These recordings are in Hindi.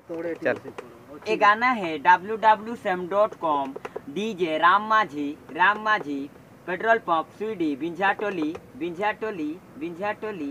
चल। ये गाना है www.sam.com डीजे राम माझी पेट्रोल पंप स्वीडी विंझाटोली विंझाटोली विंझाटोली।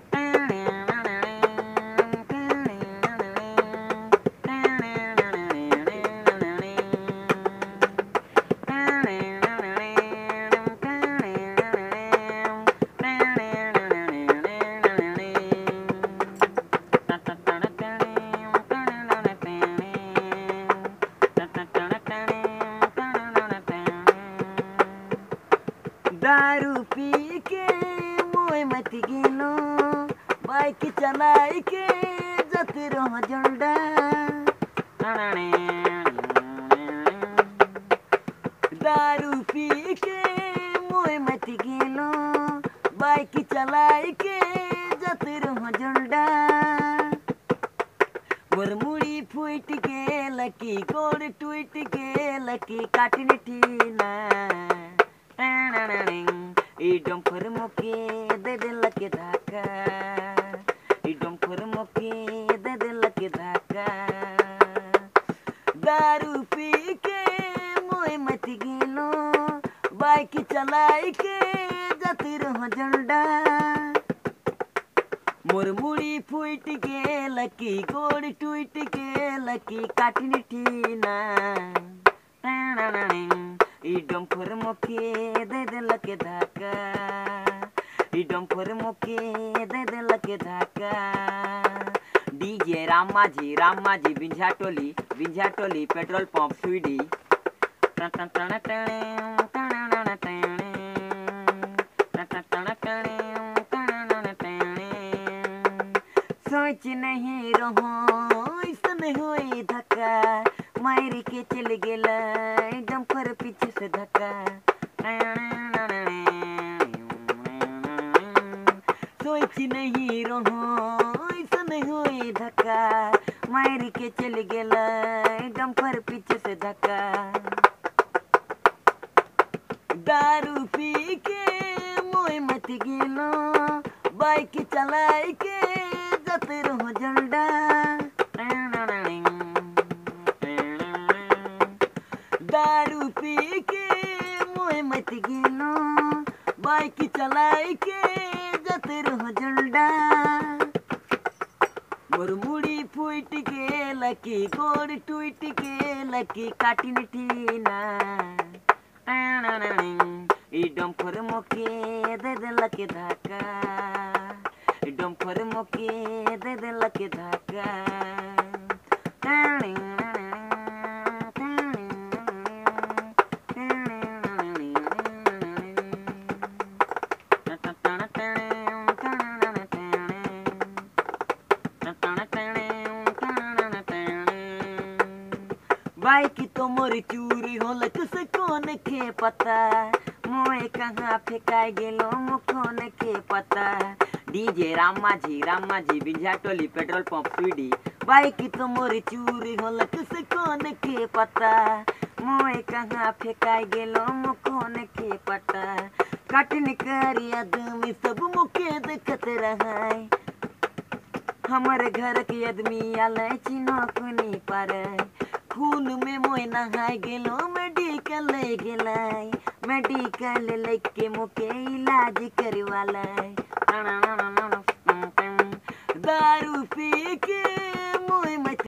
दारू पी के मोए मत गिनो बाइक चलाई के जाते रहो झंडा। दारू पी के मोए मत गिनो बाइक चलाई के जाते रहो झंडा। मुरमुड़ी फूट के लकी गोड़ टूट के लकी काटने ठीना। इडम फर मोके दे दे लके धाका इडम फर मोके दे दे लके धाका। दारू पी के मोए मत गिनो बाइक चलाई के जाती रहो झंडा। मुरमुड़ी फूट के लकी गोड़ टूट के लकी काटनी ठीना। इडम फर मोके दे दे लके धाका इडम फर मोके दे दे लके धाका। डीजे राम माझी विंझाटोली विंझाटोली पेट्रोल पंप स्वीडी। सोच नहीं रहो ऐसन होई धक्का मारी के चल गेला एकदम पर पीछे से धक्का। सोच नहीं रहो ऐसन होई धक्का मारी के चल गेला एकदम पर पीछे से धक्का। दारू पी के मोए मत गिनो बाइक चलाई के जाते रहो झंडा। दारू पी के मोए मत गिनो बाइक चलाई के जाते रहो झंडा। मुरमुड़ी फूट के लकी गोड़ टूट के लकी काटिन ठीना। इडम फर मोके दे दे लके धाका इडम फर मोके दे दे लके धाका। बाइक तो मोरी चूरी होल किसे कौन के पता मोए कहाँ फेंकाई गेलो मुखोन के पता। डीजे राम माझी विंझाटोली पेट्रोल पंप स्वीडी। बाइक तो मोरी चूरी होल किसे कौन के पता मोए कहाँ फेंकाई गेलो मुखोन के पता। काटने करी आदमी सब मुखे देखत रहाय हमारे घर के आदमी आले चिन्ह पर खून में मोए नहाय गेलो मेडिकल ले गेलाई मेडिकल लेके मुके इलाज करवालाई। दारू पी के